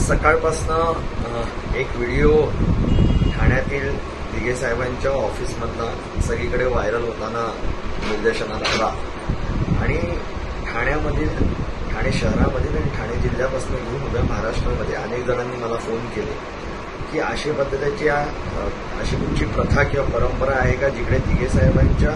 सकाळपासून एक व्हिडिओ ठाण्यातील दिघे साहेबांच्या ऑफिसमधला सगळीकडे व्हायरल होताना निर्देशनाला आला आणि ठाणे शहरामधील आणि ठाणे जिल्ह्यापासून घेऊन उभ्या महाराष्ट्रामध्ये अनेक जणांनी मला फोन केले की अशी पद्धतीची अशी कुठची प्रथा किंवा परंपरा आहे का जिकडे दिघे साहेबांच्या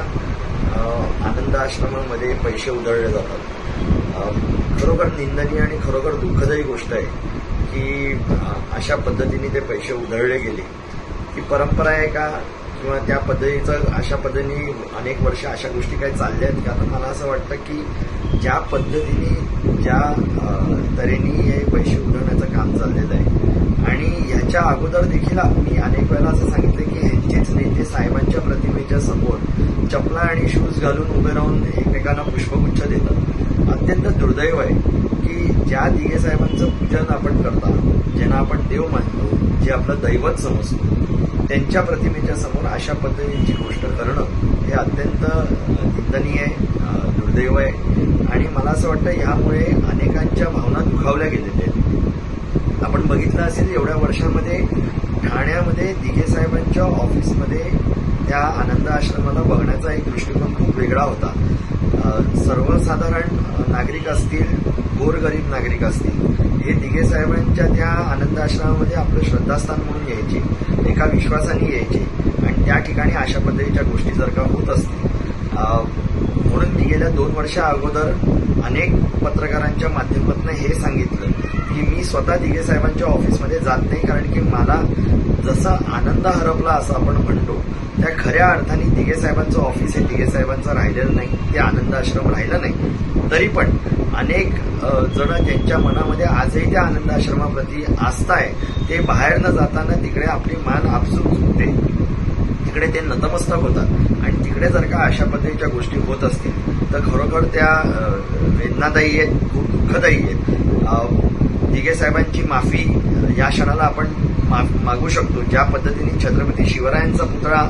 आनंद आश्रमामध्ये पैसे उधळले जातात। खरोखर निंदनीय आणि खरोखर दुःखदायी गोष्ट आहे की अशा पद्धतीने ते पैसे उधळले गेले। ती परंपरा आहे का किंवा त्या पद्धतीचं अशा पद्धतीने अनेक वर्ष अशा गोष्टी काही चालल्या आहेत का? तर मला असं वाटतं की ज्या पद्धतीने ज्या तऱ्हेने हे पैसे उधळण्याचं काम चाललेलं आहे आणि ह्याच्या अगोदर देखील मी अनेक वेळा असं सांगितलं की ह्यांचेच नेते साहेबांच्या प्रतिमेच्या समोर चपला आणि शूज घालून उभे राहून एकमेकांना पुष्पगुच्छ देतात। अत्यंत दुर्दैव आहे की ज्या दिघे साहेबांचं पूजन आपण करता, ज्यांना आपण देव मानतो, जे आपलं दैवत समजतो, त्यांच्या प्रतिमेच्या समोर अशा पद्धतीची गोष्ट करणं हे अत्यंत निंदनीय आहे, दुर्दैव आहे आणि मला असं वाटतं ह्यामुळे अनेकांच्या भावना दुखावल्या गेलेल्या आहेत। आपण बघितलं असेल एवढ्या वर्षामध्ये ठाण्यामध्ये दिघे साहेबांच्या ऑफिसमध्ये त्या आनंद आश्रमाला बघण्याचा एक दृष्टिकोन खूप वेगळा होता। सर्वसाधारण नागरिक असतील, गोरगरीब नागरिक असतील, हे दिघे साहेबांच्या त्या आनंद आश्रमामध्ये आपलं श्रद्धास्थान म्हणून यायचे, एका विश्वासाने यायचे आणि त्या ठिकाणी अशा पद्धतीच्या गोष्टी जर का होत असतील म्हणून मी गेल्या 2 वर्षा अगोदर अनेक पत्रकारांच्या माध्यमातून हे सांगितलं की मी स्वतः दिघे साहेबांच्या ऑफिसमध्ये जात नाही, कारण की मला जसं आनंद हरपला असं आपण म्हणतो त्या खऱ्या अर्थाने दिघे साहेबांचं ऑफिस हे दिघे साहेबांचं राहिलेलं नाही, ते आनंद आश्रम राहिलं नाही। तरी पण अनेक जण ज्यांच्या मनामध्ये आजही त्या आनंद आश्रमाप्रती आस्था आहे ते बाहेर न जाताना तिकडे आपली मान आपसूक झुकते, तिकडे ते नतमस्तक होतात आणि तिकडे जर का अशा पद्धतीच्या गोष्टी होत असतील तर खरोखर त्या वेदनादायी आहेत, खूप दुःखदायी आहेत। दिघे साहेबांची माफी या क्षणाला आपण मागू शकतो। ज्या पद्धतीने छत्रपती शिवरायांचा पुतळा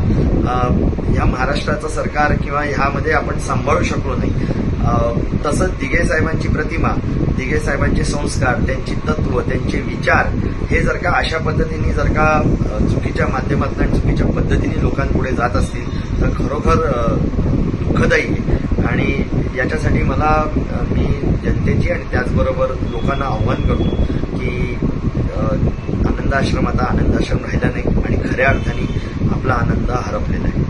या महाराष्ट्राचं सरकार किंवा ह्यामध्ये आपण सांभाळू शकलो नाही, तसंच दिघे साहेबांची प्रतिमा, दिघे साहेबांचे संस्कार, त्यांची तत्व, त्यांचे विचार हे जर का अशा पद्धतीने जर का चुकीच्या माध्यमातून आणि चुकीच्या पद्धतीने लोकांपुढे जात असतील तर खरोखर दुःखदायी आहे आणि याच्यासाठी मी जनतेची आणि त्याचबरोबर लोकांना आव्हान करतो की आनंद आश्रम आता आनंद आश्रम राहिला नाही आणि खऱ्या अर्थाने आपला आनंद हरपलेला आहे।